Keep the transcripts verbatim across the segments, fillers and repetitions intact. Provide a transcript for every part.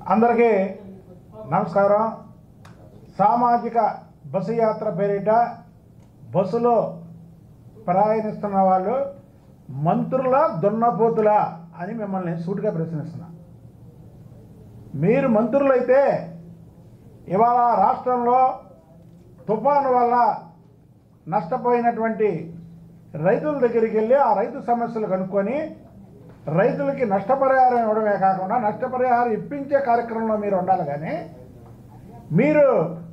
అందరికీ నమస్కారం. సామాజిక బస్సు యాత్ర పేరిట బస్సులో ప్రయాణిస్తున్న వాళ్ళు మంత్రుల దున్నపోతుల అని మిమ్మల్ని సూటిగా ప్రశ్నిస్తున్నా. మీరు మంత్రులైతే ఇవాళ రాష్ట్రంలో తుఫాను వల్ల నష్టపోయినటువంటి రైతుల దగ్గరికి వెళ్ళి ఆ రైతు సమస్యలు కనుక్కొని రైతులకి నష్టపరిహారం ఇవ్వడమే కాకుండా నష్టపరిహారం ఇప్పించే కార్యక్రమంలో మీరు ఉండాలి. కానీ మీరు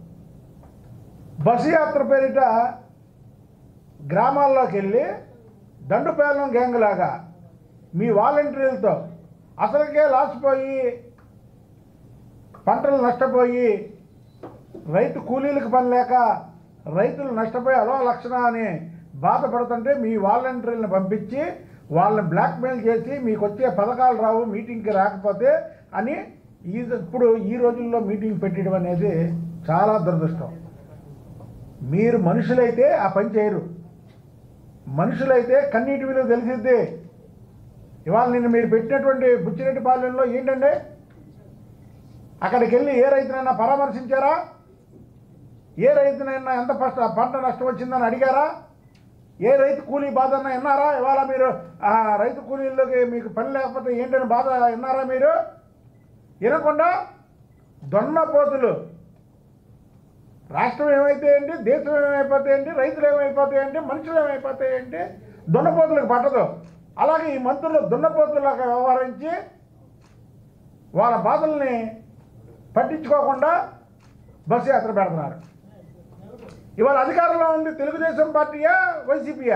బస్సు యాత్ర పేరిట గ్రామాల్లోకి వెళ్ళి దండుపేలం గ్యాంగ్ లాగా మీ వాలంటీర్లతో అసలుకే లాసిపోయి పంటలు నష్టపోయి రైతు కూలీలకు పని లేక రైతులు నష్టపోయి అలో లక్షణ అని బాధపడుతుంటే మీ వాలంటీర్లను పంపించి వాళ్ళని బ్లాక్మెయిల్ చేసి మీకు వచ్చే పథకాలు రావు మీటింగ్కి రాకపోతే అని ఈ ఇప్పుడు ఈ రోజుల్లో మీటింగ్ పెట్టడం అనేది చాలా దురదృష్టం. మీరు మనుషులైతే ఆ పని చేయరు. మనుషులైతే కన్నీటి విలువ తెలిసిద్ది. ఇవాళ నిన్ను మీరు పెట్టినటువంటి బుచ్చిరెడ్డిపాలెంలో ఏంటండి, అక్కడికి వెళ్ళి ఏ రైతునైనా పరామర్శించారా? ఏ రైతునైనా ఎంత పంట నష్టం వచ్చిందని అడిగారా? ఏ రైతు కూలీ బాధ అన్నా విన్నారా? ఇవాళ మీరు ఆ రైతు కూలీల్లోకి మీకు పని లేకపోతే ఏంటని బాధ విన్నారా? మీరు వినకుండా దొన్నపోతులు రాష్ట్రం ఏమైతే ఏంటి, దేశం ఏమైపోతాయండి, రైతులు ఏమైపోతాయండి, మనుషులు ఏమైపోతాయండి, దొన్నపోతులకు పట్టదు. అలాగే ఈ మంత్రులు దున్నపోతులాగా వ్యవహరించి వాళ్ళ బాధల్ని పట్టించుకోకుండా బస్సు యాత్ర పెడుతున్నారు. ఇవాళ అధికారంలో ఉంది తెలుగుదేశం పార్టీయా వైసీపీయా?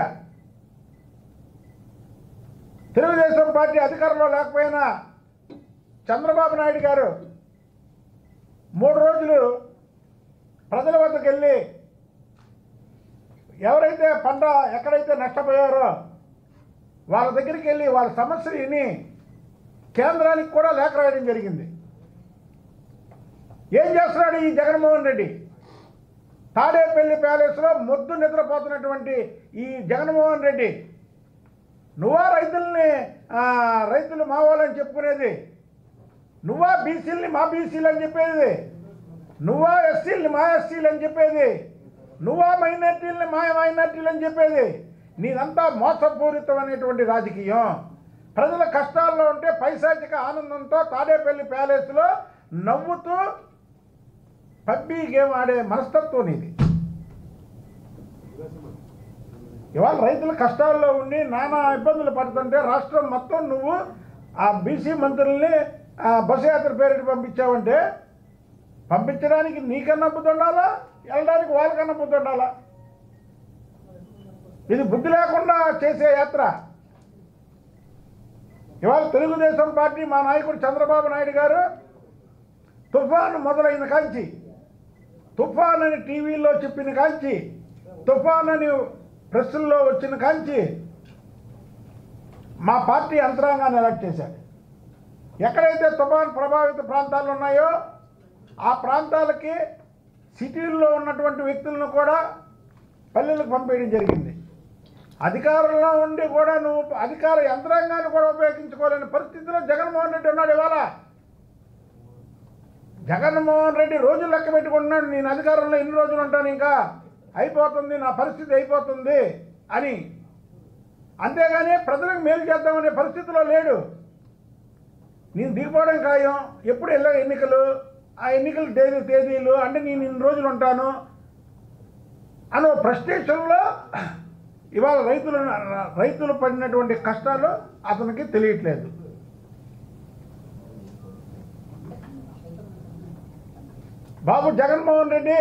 తెలుగుదేశం పార్టీ అధికారంలో లేకపోయినా చంద్రబాబు నాయుడు గారు మూడు రోజులు ప్రజల వద్దకు వెళ్ళి ఎవరైతే పంట ఎక్కడైతే నష్టపోయారో వాళ్ళ దగ్గరికి వెళ్ళి వాళ్ళ సమస్యలు విని కేంద్రానికి కూడా లేఖ రాయడం జరిగింది. ఏం చేస్తున్నాడు ఈ జగన్మోహన్ రెడ్డి? తాడేపల్లి ప్యాలెస్లో మొద్దు నిద్రపోతున్నటువంటి ఈ జగన్మోహన్ రెడ్డి, నువ్వా రైతుల్ని రైతులు మా వాళ్ళని చెప్పుకునేది? నువ్వా బీసీలని మా బీసీలు అని చెప్పేది? నువ్వా ఎస్సీలని మా ఎస్సీలు అని చెప్పేది? నువ్వా మైనార్టీలని మా మైనార్టీలు అని చెప్పేది? నీదంతా మోసపూరితమైనటువంటి రాజకీయం. ప్రజల కష్టాల్లో ఉంటే పైశాచిక ఆనందంతో తాడేపల్లి ప్యాలెస్లో నవ్వుతూ పబ్బీ గేమ్ ఆడే మనస్తత్వం నీది. ఇవాళ రైతుల కష్టాల్లో ఉండి నానా ఇబ్బందులు పడుతుంటే రాష్ట్రం మొత్తం నువ్వు ఆ బీసీ మంత్రుల్ని బస్సు యాత్ర పేరిట పంపించావంటే పంపించడానికి నీకన్నా బుద్ధి ఉండాలా, వెళ్ళడానికి వాళ్ళకన్నా బుద్ధి ఉండాలా? ఇది బుద్ధి లేకుండా చేసే యాత్ర. ఇవాళ తెలుగుదేశం పార్టీ మా నాయకుడు చంద్రబాబు నాయుడు గారు తుఫాను మొదలైన కాంచి, తుఫాన్ అని టీవీలో చెప్పిన కాంచి, తుఫాన్ అని ప్రెస్సుల్లో వచ్చిన కాంచి మా పార్టీ యంత్రాంగాన్ని అలర్ట్ చేశారు. ఎక్కడైతే తుఫాన్ ప్రభావిత ప్రాంతాలు ఉన్నాయో ఆ ప్రాంతాలకి సిటీల్లో ఉన్నటువంటి వ్యక్తులను కూడా పల్లెలకు పంపేయడం జరిగింది. అధికారంలో ఉండి కూడా నువ్వు అధికార యంత్రాంగాన్ని కూడా ఉపయోగించుకోలేని పరిస్థితిలో జగన్మోహన్ రెడ్డి ఉన్నాడు. ఇవాళ జగన్మోహన్ రెడ్డి రోజులు లెక్క పెట్టుకుంటున్నాడు, నేను అధికారంలో ఎన్ని రోజులు ఉంటాను, ఇంకా అయిపోతుంది, నా పరిస్థితి అయిపోతుంది అని. అంతేగాని ప్రజలకు మేలు చేద్దామనే పరిస్థితిలో లేడు. నేను దిగిపోవడం ఖాయం, ఎప్పుడు వెళ్ళా ఎన్నికలు, ఆ ఎన్నికల తేదీ తేదీలు అంటే నేను ఇన్ని రోజులు ఉంటాను అనో ఫ్రస్ట్రేషన్లో ఇవాళ రైతులు రైతులు పడినటువంటి కష్టాలు అతనికి తెలియట్లేదు. బాబు జగన్మోహన్ రెడ్డి,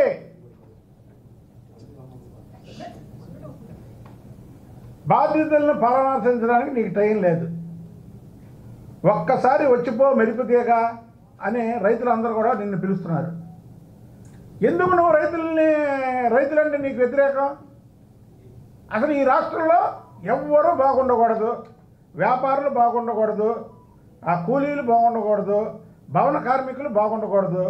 బాధ్యతలను పరామర్శించడానికి నీకు టైం లేదు. ఒక్కసారి వచ్చిపో మెరుపుతీగా అని రైతులందరూ కూడా నిన్ను పిలుస్తున్నారు. ఎందుకు నువ్వు రైతుల్ని రైతులంటే నీకు వ్యతిరేకం? అసలు ఈ రాష్ట్రంలో ఎవ్వరూ బాగుండకూడదు, వ్యాపారులు బాగుండకూడదు, ఆ కూలీలు బాగుండకూడదు, భవన కార్మికులు బాగుండకూడదు.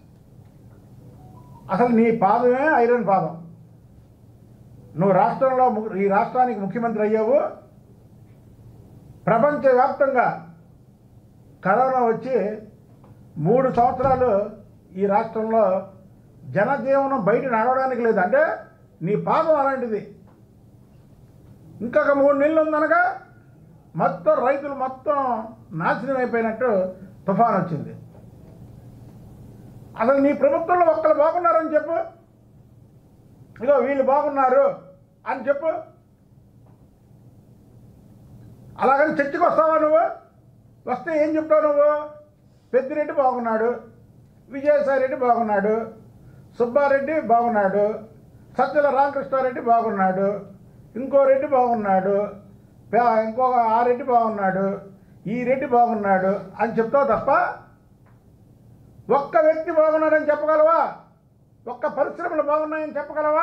అసలు నీ పాదమే ఐరన్ పాదం. నువ్వు రాష్ట్రంలో ఈ రాష్ట్రానికి ముఖ్యమంత్రి అయ్యావు, ప్రపంచవ్యాప్తంగా కరోనా వచ్చి మూడు సంవత్సరాలు ఈ రాష్ట్రంలో జనజీవనం బయట నడవడానికి లేదు. అంటే నీ పాపం అలాంటిది. ఇంకొక మూడు నెలలు ఉందనగా మొత్తం రైతులు మొత్తం నాశనం అయిపోయినట్టు తుఫాన్ వచ్చింది. అసలు నీ ప్రభుత్వంలో ఒక్కరు బాగున్నారని చెప్పు, ఇగో వీళ్ళు బాగున్నారు అని చెప్పు. అలాగని చర్చకు వస్తావా నువ్వు? వస్తే ఏం చెప్తావు నువ్వు? పెద్దిరెడ్డి బాగున్నాడు, విజయసాయిరెడ్డి బాగున్నాడు, సుబ్బారెడ్డి బాగున్నాడు, సజ్జల రామకృష్ణారెడ్డి బాగున్నాడు, ఇంకో రెడ్డి బాగున్నాడు, ఇంకొక ఆ రెడ్డి బాగున్నాడు, ఈ రెడ్డి బాగున్నాడు అని చెప్తావు తప్ప ఒక్క వ్యక్తి బాగున్నాడని చెప్పగలవా? ఒక్క పరిశ్రమలు బాగున్నాయని చెప్పగలవా?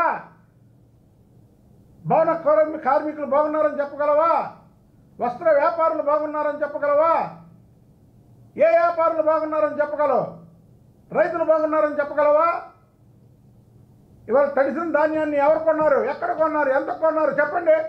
భవన కార్మికులు బాగున్నారని చెప్పగలవా? వస్త్ర వ్యాపారులు బాగున్నారని చెప్పగలవా? ఏ వ్యాపారులు బాగున్నారని చెప్పగలవు? రైతులు బాగున్నారని చెప్పగలవా? ఇవాళ తడిసిన ధాన్యాన్ని ఎవరు కొన్నారు, ఎక్కడ కొన్నారు, ఎంత కొన్నారు చెప్పండి.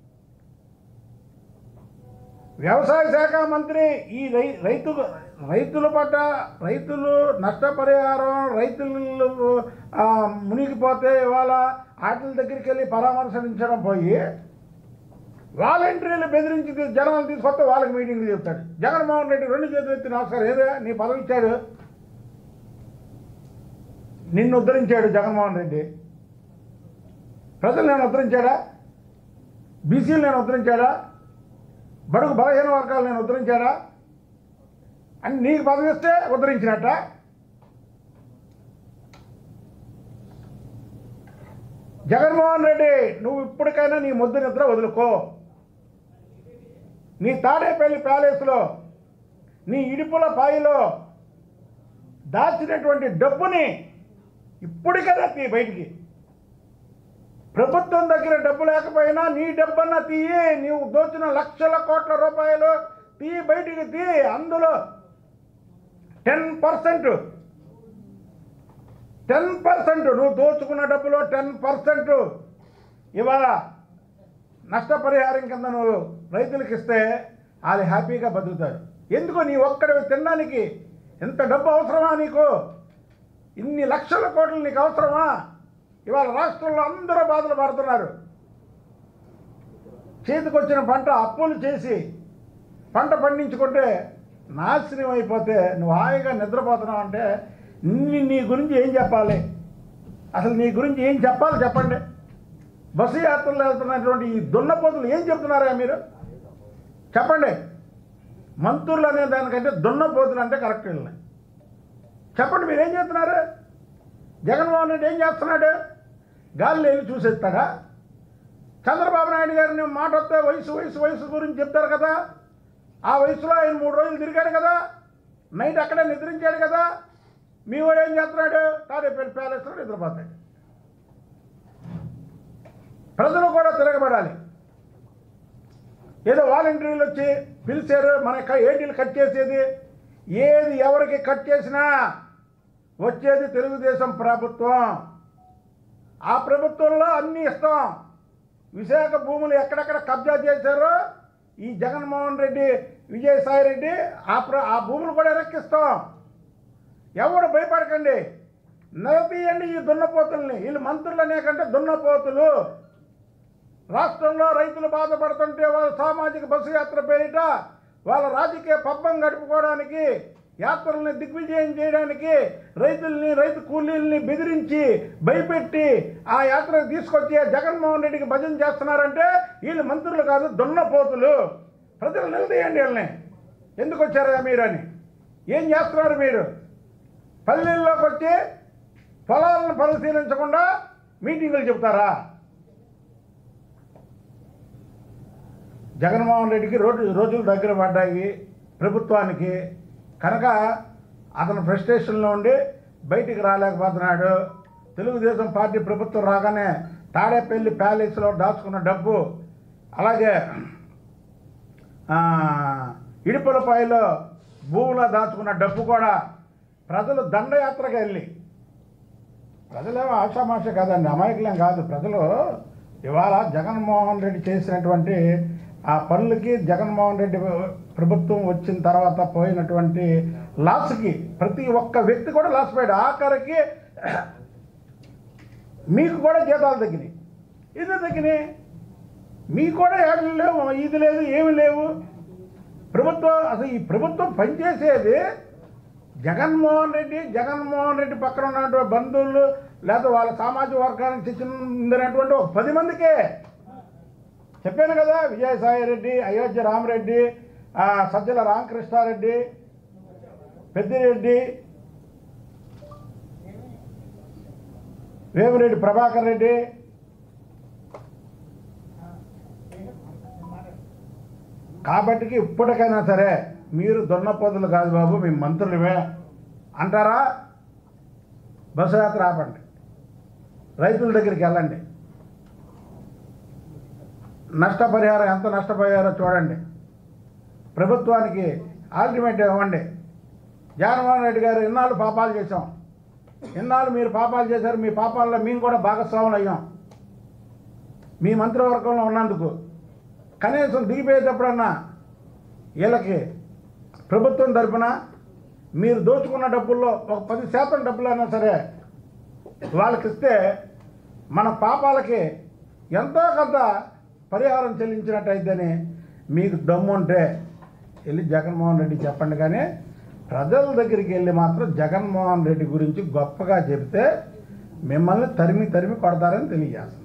వ్యవసాయ శాఖ మంత్రి ఈ రై రైతు రైతుల పట్ల రైతులు నష్టపరిహారం, రైతులు మునిగిపోతే ఇవాళ వాటి దగ్గరికి వెళ్ళి పరామర్శించడం పోయి వాలంటీర్లు బెదిరించి జనాలు తీసుకొస్తే వాళ్ళకి మీటింగ్లు చెప్తాడు. జగన్మోహన్ రెడ్డి రెండు చేతులు ఎత్తి నమస్కారం, ఏదో నీ పదవి ఇచ్చాడు, నిన్ను ఉద్ధరించాడు జగన్మోహన్ రెడ్డి. ప్రజలు నేను ఉద్ధరించాడా? బీసీలు నేను ఉద్ధరించాడా? బడుగు బలహీన వర్గాలు నేను ఉద్ధరించాడా? అని నీకు పదవి ఇస్తే ఉద్ధరించినట్ట. జగన్మోహన్ రెడ్డి, నువ్వు ఇప్పటికైనా నీ ముద్దు నిద్ర వదులుకో. నీ తాడేపల్లి ప్యాలెస్లో, నీ ఇడుపుల పాయిలో దాచినటువంటి డబ్బుని ఇప్పటికైనా తీ బయటికి. ప్రభుత్వం దగ్గర డబ్బు లేకపోయినా నీ డబ్బన్నా తీయి. నీవు దోచిన లక్షల కోట్ల రూపాయలు తీ బయటికి తీ. అందులో టెన్ పర్సెంట్ టెన్ పర్సెంట్ నువ్వు దోచుకున్న డబ్బులో టెన్ పర్సెంట్ ఇవాళ నష్టపరిహారం కింద నువ్వు రైతులకు ఇస్తే వాళ్ళు హ్యాపీగా బతుకుతారు. ఎందుకు నీ ఒక్కడివి తినడానికి ఎంత డబ్బు అవసరమా నీకు? ఇన్ని లక్షల కోట్లు నీకు అవసరమా? ఇవాళ రాష్ట్రంలో అందరూ బాధలు పడుతున్నారు. చేతికొచ్చిన పంట అప్పులు చేసి పంట పండించుకుంటే నాశనం అయిపోతే నువ్వు హాయిగా నిద్రపోతున్నావు అంటే నీ నీ గురించి ఏం చెప్పాలి? అసలు నీ గురించి ఏం చెప్పాలి చెప్పండి. బస్సు యాత్రలు వెళ్తున్నటువంటి ఈ దున్నపోతులు ఏం చెప్తున్నారా మీరు చెప్పండి. మంత్రులు అనే దానికంటే దున్నపోతులు అంటే కరెక్ట్ వెళ్ళినాయి. చెప్పండి, మీరేం చేస్తున్నారు? జగన్మోహన్ రెడ్డి ఏం చేస్తున్నాడు? గాలిలో వెళ్ళి చూసేస్తాడా? చంద్రబాబు నాయుడు గారిని మాట వస్తే వయసు వయసు వయసు గురించి చెప్తారు కదా. ఆ వయసులో ఆయన మూడు రోజులు తిరిగాడు కదా, నైట్ అక్కడే నిద్రించాడు కదా. మీ వాడు ఏం చేస్తున్నాడు? తాడేపల్లి ప్యాలెస్లో నిద్రపోతాడు. ప్రజలు కూడా తిరగబడాలి. ఏదో వాలంటీర్లు వచ్చి పిలిచారు, మన ఏటీలు కట్ చేసేది ఏది ఎవరికి కట్ చేసినా వచ్చేది తెలుగుదేశం ప్రభుత్వం. ఆ ప్రభుత్వంలో అన్నీ ఇస్తాం. విశాఖ భూములు ఎక్కడెక్కడ కబ్జా చేశారో ఈ జగన్మోహన్ రెడ్డి, విజయసాయిరెడ్డి ఆ ప్ర ఆ భూములు కూడా ఎరక్కిస్తాం. ఎవడు భయపడకండి, నిలదీయండి ఈ దున్నపోతుల్ని. వీళ్ళు మంత్రులు అనేకంటే దున్నపోతులు. రాష్ట్రంలో రైతులు బాధపడుతుంటే వాళ్ళ సామాజిక బస్సు యాత్ర పేరిట వాళ్ళ రాజకీయ పబ్బం గడుపుకోవడానికి, యాత్రల్ని దిగ్విజయం చేయడానికి రైతుల్ని, రైతు కూలీల్ని బెదిరించి భయపెట్టి ఆ యాత్రకు తీసుకొచ్చి జగన్మోహన్ రెడ్డికి భజన చేస్తున్నారంటే వీళ్ళు మంత్రులు కాదు, దున్నపోతులు. ప్రజలు నిలదీయండి వీళ్ళని. ఎందుకు వచ్చారా మీరని? ఏం చేస్తున్నారు మీరు? పల్లెల్లోకి వచ్చి పొలాలను పరిశీలించకుండా మీటింగులు చెప్తారా? జగన్మోహన్ రెడ్డికి రోజు రోజులు దగ్గర పడ్డాయి ప్రభుత్వానికి కనుక అతను ఫ్రస్ట్రేషన్లో ఉండి బయటికి రాలేకపోతున్నాడు. తెలుగుదేశం పార్టీ ప్రభుత్వం రాగానే తాడేపల్లి ప్యాలెస్లో దాచుకున్న డబ్బు, అలాగే ఇడుపులపాయలో భూమిలో దాచుకున్న డబ్బు కూడా ప్రజలు దండయాత్రగా వెళ్ళి, ప్రజలేమో ఆషామాష కాదండి, అమాయకులేం కాదు. ప్రజలు ఇవాళ జగన్మోహన్ రెడ్డి చేసినటువంటి ఆ పనులకి జగన్మోహన్ రెడ్డి ప్రభుత్వం వచ్చిన తర్వాత పోయినటువంటి లాస్కి ప్రతి ఒక్క వ్యక్తి కూడా లాస్ పోయాడు. ఆఖరికి మీకు కూడా జీతాలు తగ్గినాయి, ఇది తగ్గినాయి, మీకు కూడా ఏళ్ళు లేవు, ఇది లేదు, ఏమి లేవు. ప్రభుత్వం అసలు ఈ ప్రభుత్వం పనిచేసేది జగన్మోహన్ రెడ్డి జగన్మోహన్ రెడ్డి పక్కన ఉన్నటువంటి బంధువులు లేదా వాళ్ళ సామాజిక వర్గానికి చెందినటువంటి ఒక పది మందికే. చెప్పాను కదా, విజయసాయి రెడ్డి, అయోధ్య రామరెడ్డి, సజ్జల రామకృష్ణారెడ్డి, పెద్దిరెడ్డి, వేమిరెడ్డి ప్రభాకర్ రెడ్డి, కాబట్టి ఇప్పటికైనా సరే మీరు దున్నపోతులు కాదు బాబు, మీ మంత్రులమే అంటారా? బస్సు యాత్ర ఆపండి, రైతుల దగ్గరికి వెళ్ళండి, నష్టపరిహారం ఎంత నష్టపోయారో చూడండి, ప్రభుత్వానికి ఆల్టిమేట్ ఇవ్వండి. జగన్మోహన్ రెడ్డి గారు ఇన్నాళ్ళు పాపాలు చేశాం, ఇన్నాళ్ళు మీరు పాపాలు చేశారు, మీ పాపాల్లో మేము కూడా భాగస్వాములు అయ్యాం మీ మంత్రివర్గంలో ఉన్నందుకు. కనీసం దిగిపోయేటప్పుడన్నా వీళ్ళకి ప్రభుత్వం తరపున మీరు దోచుకున్న డబ్బుల్లో ఒక పది శాతం డబ్బులైనా సరే వాళ్ళకి ఇస్తే మన పాపాలకి ఎంతో కొంత పరిహారం చెల్లించినట్టయిద్దని మీకు దమ్ము ఉంటే వెళ్ళి జగన్మోహన్ రెడ్డి చెప్పండి. కానీ ప్రజల దగ్గరికి వెళ్ళి మాత్రం జగన్మోహన్ రెడ్డి గురించి గొప్పగా చెబితే మిమ్మల్ని తరిమి తరిమి కొడతారని తెలియజేస్తున్నా.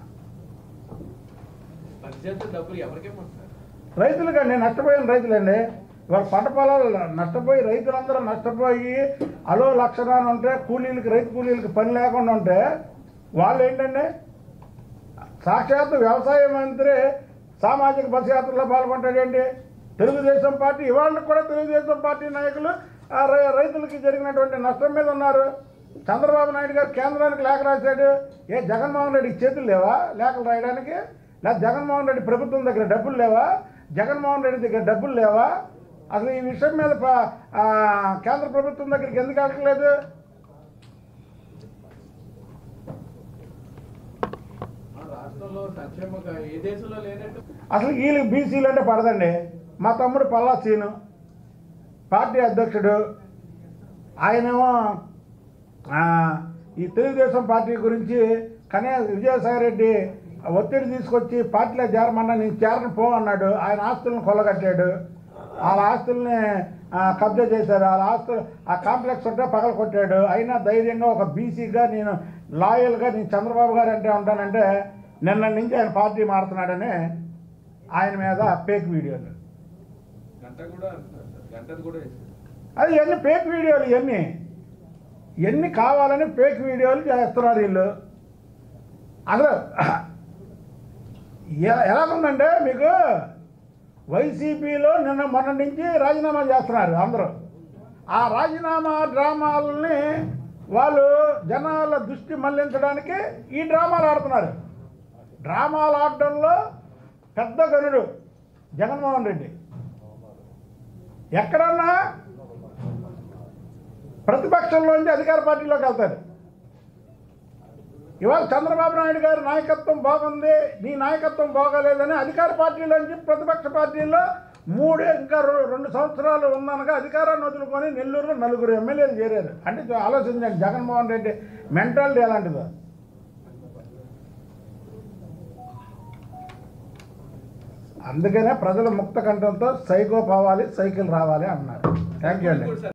రైతులుగా నష్టపోయిన రైతులండి, ఇవాళ పంట పొలాలు నష్టపోయి రైతులందరూ నష్టపోయి అలో లక్షణాలు ఉంటే కూలీలకి రైతు కూలీలకి పని లేకుండా ఉంటే వాళ్ళు ఏంటండి, సాక్షాత్తు వ్యవసాయ మంత్రి సామాజిక బస్ యాత్రలో పాల్గొంటాడండి. తెలుగుదేశం పార్టీ ఇవాళ కూడా తెలుగుదేశం పార్టీ నాయకులు రైతులకి జరిగినటువంటి నష్టం మీద ఉన్నారు. చంద్రబాబు నాయుడు గారు కేంద్రానికి లేఖ రాశాడు. ఏ జగన్మోహన్ రెడ్డికి చేతులు లేవా లేఖలు రాయడానికి? లేదా జగన్మోహన్ రెడ్డి ప్రభుత్వం దగ్గర డబ్బులు లేవా? జగన్మోహన్ రెడ్డి దగ్గర డబ్బులు లేవా? అసలు ఈ విషయం మీద కేంద్ర ప్రభుత్వం దగ్గరికి ఎందుకు వెళ్ళట్లేదు? అసలు వీళ్ళకి బీసీలు అంటే పడదండి. మా తమ్ముడు పల్లా సీను పార్టీ అధ్యక్షుడు, ఆయనేమో ఈ తెలుగుదేశం పార్టీ గురించి కనే విజయసాయి రెడ్డి ఒత్తిడి తీసుకొచ్చి పార్టీలో చేరమన్నా నేను చేరను పో అన్నాడు. ఆయన ఆస్తులను కొల్లగట్టాడు, వాళ్ళ ఆస్తుల్ని కబ్జా చేశాడు, వాళ్ళ ఆస్తులు ఆ కాంప్లెక్స్ ఉంటే పగల కొట్టాడు. అయినా ధైర్యంగా ఒక బీసీగా నేను లాయల్గా నేను చంద్రబాబు గారు అంటే ఉంటానంటే నిన్న నుంచి ఆయన పార్టీ మారుతున్నాడని ఆయన మీద ఫేక్ వీడియోలు, అది ఇవన్నీ ఫేక్ వీడియోలు, ఇవన్నీ ఇవన్నీ కావాలని ఫేక్ వీడియోలు చేస్తున్నారు వీళ్ళు. అసలు ఎలాగుందంటే మీకు వైసీపీలో నిన్న మొన్న నుంచి రాజీనామా చేస్తున్నారు అందరూ. ఆ రాజీనామా డ్రామాలని వాళ్ళు జనాల దృష్టి మళ్లించడానికి ఈ డ్రామాలు ఆడుతున్నారు. డ్రామాలు ఆడడంలో పెద్ద గనుడు జగన్మోహన్ రెడ్డి. ఎక్కడన్నా ప్రతిపక్షంలోంచి అధికార పార్టీలోకి వెళ్తారు. ఇవాళ చంద్రబాబు నాయుడు గారి నాయకత్వం బాగుంది, నీ నాయకత్వం బాగోలేదని అధికార పార్టీలోంచి ప్రతిపక్ష పార్టీల్లో మూడు ఇంకా రెండు సంవత్సరాలు ఉందనగా అధికారాన్ని వదులుకొని నెల్లూరులో నలుగురు ఎమ్మెల్యేలు చేరారు. అంటే ఆలోచించండి జగన్మోహన్ రెడ్డి మెంటాలిటీ ఎలాంటిదో. అందుకనే ప్రజల ముక్త కంఠంతో సైకో పోవాలి, సైకిల్ రావాలి అన్నారు. థ్యాంక్ యూ అండి.